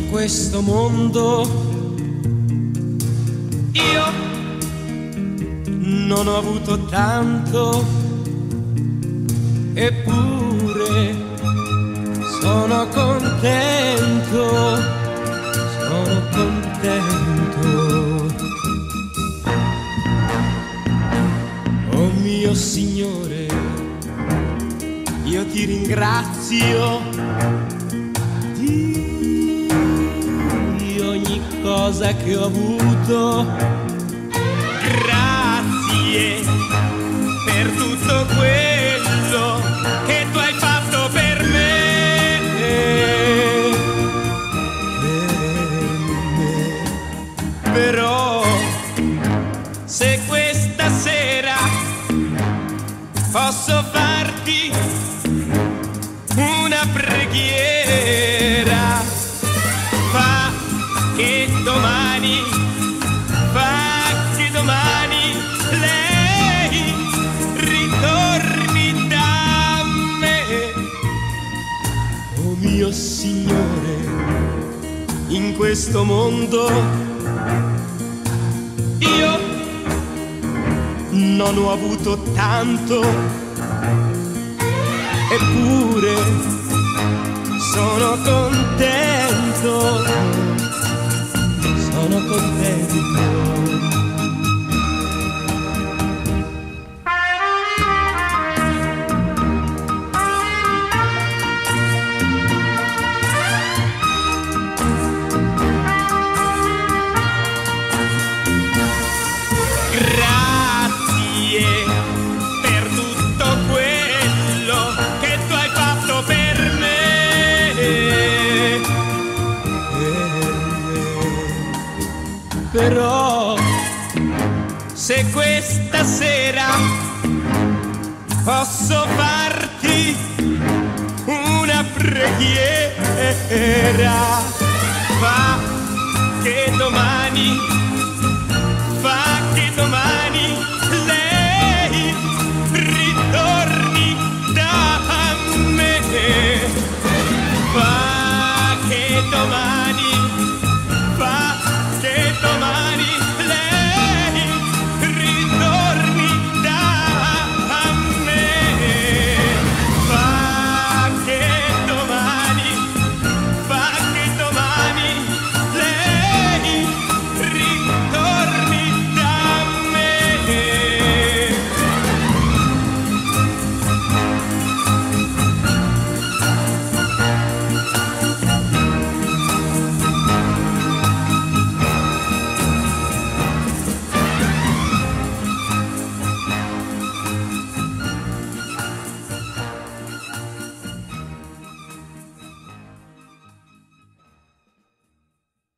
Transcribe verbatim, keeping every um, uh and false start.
questo mondo io non ho avuto tanto, eppure sono contento, sono contento. Oh mio Signore, io ti ringrazio di ogni cosa che ho avuto. Grazie per tutto quello che tu hai fatto per me, per me. Però se questa sera posso farti una preghiera, fa che domani, fa che domani lei ritorni da me. Oh mio Signore, in questo mondo io non ho avuto tanto, eppure sono contento, sono contento. Grazie per tutto quello che tu hai fatto per me, però se questa sera posso farti una preghiera, fa che domani, fa che domani lei ritorni da me, fa che domani